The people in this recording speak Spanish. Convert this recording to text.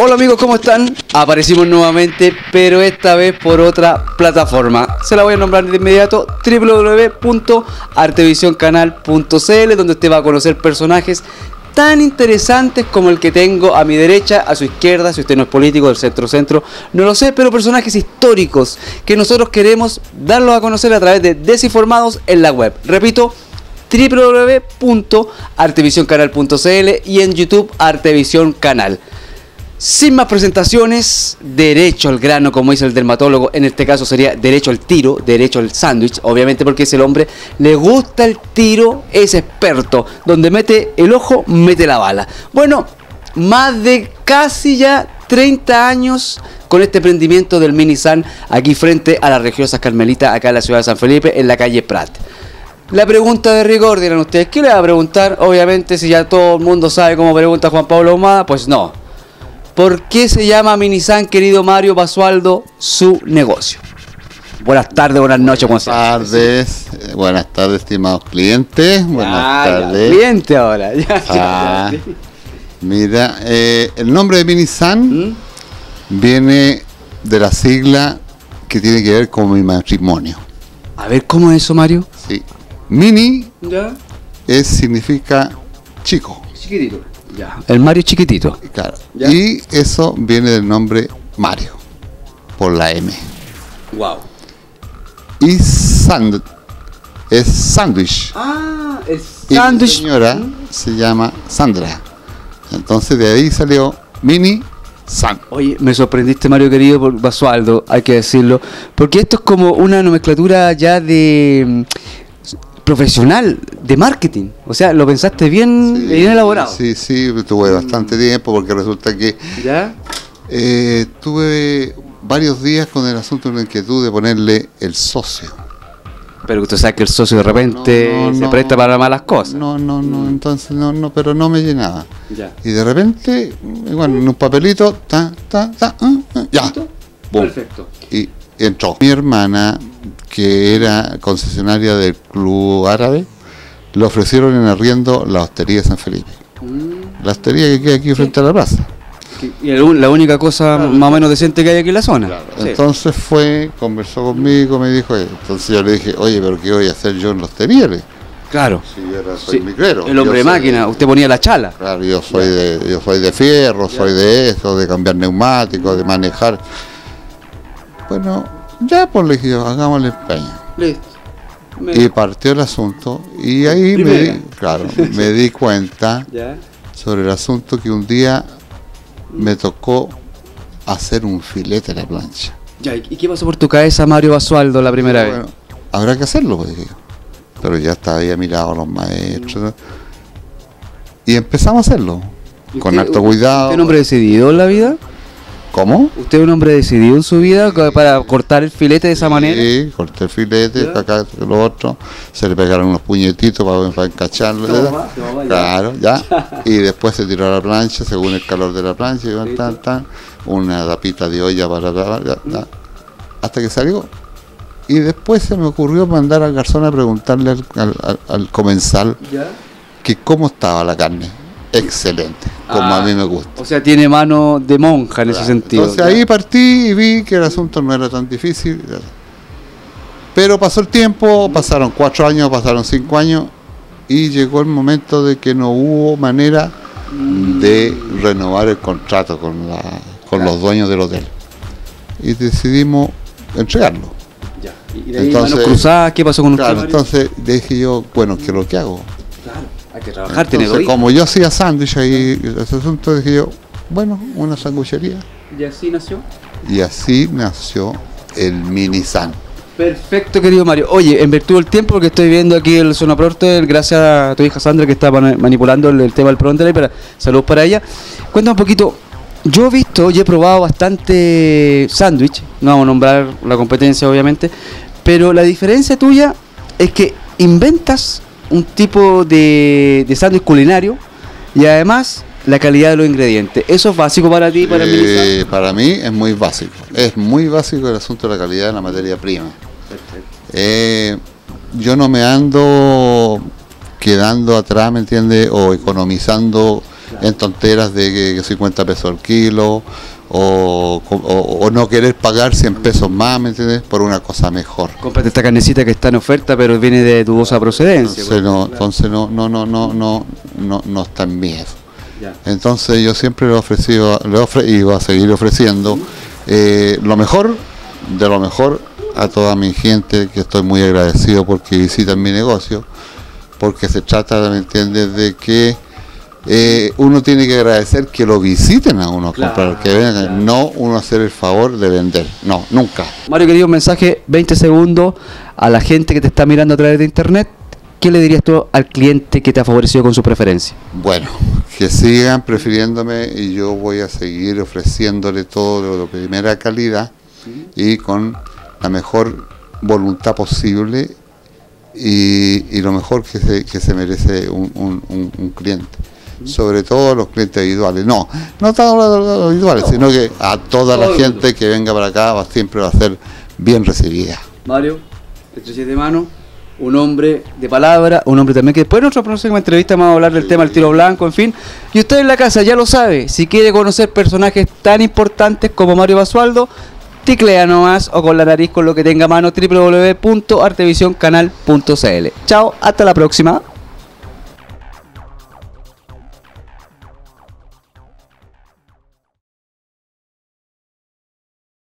Hola amigos, ¿cómo están? Aparecimos nuevamente, pero esta vez por otra plataforma. Se la voy a nombrar de inmediato: www.artevisioncanal.cl, donde usted va a conocer personajes tan interesantes como el que tengo a mi derecha, a su izquierda, si usted no es político, del centro, no lo sé, pero personajes históricos que nosotros queremos darlos a conocer a través de Desinformados en la web. Repito, www.artevisioncanal.cl y en YouTube Artevisión Canal. Sin más presentaciones, derecho al grano, como dice el dermatólogo. En este caso sería derecho al tiro, derecho al sándwich, obviamente porque es el hombre, le gusta el tiro, es experto. Donde mete el ojo, mete la bala. Bueno, más de casi ya 30 años con este emprendimiento del Minisan aquí frente a las Religiosas Carmelitas, acá en la ciudad de San Felipe, en la calle Prat. La pregunta de rigor, dirán ustedes, ¿qué le va a preguntar? Obviamente, si ya todo el mundo sabe cómo pregunta Juan Pablo Ahumada, pues no. ¿Por qué se llama Minisan, querido Mario Basualdo, su negocio? Buenas tardes, buenas noches. Buenas tardes, estimados clientes. Buenas tardes. Cliente ahora. Mira, el nombre de Minisan viene de la sigla que tiene que ver con mi matrimonio. A ver, ¿cómo es eso, Mario? Sí. Mini ¿Ya? significa chico. Chiquitito. Ya. El Mario chiquitito. Claro. ¿Ya? Y eso viene del nombre Mario, por la M. Wow. Y es sándwich. Ah, el Y mi sándwich. señora se llama Sandra. Entonces de ahí salió Mini San. Oye, me sorprendiste, Mario querido, por Basualdo, hay que decirlo, porque esto es como una nomenclatura ya de profesional, de marketing. O sea, lo pensaste bien, Sí, bien elaborado. Sí, tuve bastante tiempo porque resulta que ¿Ya? tuve varios días con el asunto de la inquietud de ponerle el socio. Pero usted sabe que el socio de repente se presta para malas cosas. No, entonces pero no me llenaba. Ya. Y de repente, bueno, en un papelito, ya. Boom. Perfecto. Y entró. Mi hermana, que era concesionaria del Club Árabe, le ofrecieron en arriendo la hostería de San Felipe. La hostería que queda aquí frente a la plaza. Y la única cosa más o menos decente que hay aquí en la zona. Claro. Sí. Entonces conversó conmigo, me dijo, entonces yo le dije, oye, pero ¿qué voy a hacer yo en la hostería? Claro. Si yo soy micrero. El hombre de máquina, usted ponía la chala. Claro, yo soy de fierro, soy de eso, de cambiar neumáticos, de manejar. Bueno, ya pues le dije yo, hagámosle empeño. Listo. Y partió el asunto y ahí me di cuenta ¿Ya? sobre el asunto que un día me tocó hacer un filete a la plancha. Ya, ¿y qué pasó por tu cabeza, Mario Basualdo, la primera vez? Bueno, habrá que hacerlo, pues dije yo. Pero ya había mirado a los maestros y empezamos a hacerlo con harto cuidado. ¿Usted es un hombre decidido en la vida? ¿Cómo? ¿Usted es un hombre decidido en su vida para cortar el filete de esa manera? Sí, corté el filete, acá lo otro, se le pegaron unos puñetitos para encacharlo. Toma, Claro, ya. Y después se tiró a la plancha, según el calor de la plancha, y una tapita de olla hasta que salió. Y después se me ocurrió mandar al garzón a preguntarle al comensal que cómo estaba la carne. Excelente, como a mí me gusta. O sea, tiene mano de monja en ese sentido. Entonces ahí partí y vi que el asunto no era tan difícil. Pero pasó el tiempo, pasaron 4 años, pasaron 5 años y llegó el momento de que no hubo manera de renovar el contrato con los dueños del hotel. Y decidimos entregarlo. Ya. ¿Y de ahí Entonces, manos cruzadas? ¿Qué pasó con usted, Mario? entonces dije yo, bueno, ¿qué es lo que hago? Claro, hay que trabajar, tiene Entonces, como yo hacía sándwich ahí, ese asunto, dije yo, bueno, una sanguchería. ¿Y así nació? Y así nació el Minisan. Perfecto, querido Mario. Oye, en virtud del tiempo, porque estoy viendo aquí el Sonaporte, gracias a tu hija Sandra que está manipulando el tema del pronto, saludos para ella. Cuéntame un poquito. Yo he visto y he probado bastante sándwich, no vamos a nombrar la competencia obviamente, pero la diferencia tuya es que inventas un tipo de sándwich culinario y además la calidad de los ingredientes. ¿Eso es básico para ti, para el Minisan? Para mí es muy básico. Es muy básico el asunto de la calidad de la materia prima. Perfecto. Yo no me ando quedando atrás, ¿me entiendes? O economizando en tonteras de que 50 pesos al kilo, o no querer pagar 100 pesos más, ¿me entiendes? Por una cosa mejor. Cómprate esta carnecita que está en oferta, pero viene de dudosa procedencia. Entonces no está en mí eso. Entonces yo siempre le he ofrecido, y voy a seguir ofreciendo lo mejor de lo mejor a toda mi gente, que estoy muy agradecido porque visitan mi negocio, porque se trata, ¿me entiendes?, de que uno tiene que agradecer que lo visiten a uno a comprar, que vengan, no uno hacer el favor de vender, no, nunca. Mario, querido, un mensaje, 20 segundos a la gente que te está mirando a través de internet. ¿Qué le dirías tú al cliente que te ha favorecido con su preferencia? Bueno, que sigan prefiriéndome y yo voy a seguir ofreciéndole todo de primera calidad y con la mejor voluntad posible y lo mejor que se merece un cliente. Sobre todo los clientes individuales, no todos los individuales, sino que a toda la gente que venga para acá siempre va a ser bien recibida. Mario, estrechez de mano, un hombre de palabra, un hombre también que después en otra próxima entrevista vamos a hablar del tema del tiro blanco, en fin. Y usted en la casa ya lo sabe, si quiere conocer personajes tan importantes como Mario Basualdo, ticlea nomás o con la nariz con lo que tenga a mano www.artevisioncanal.cl. Chao, hasta la próxima.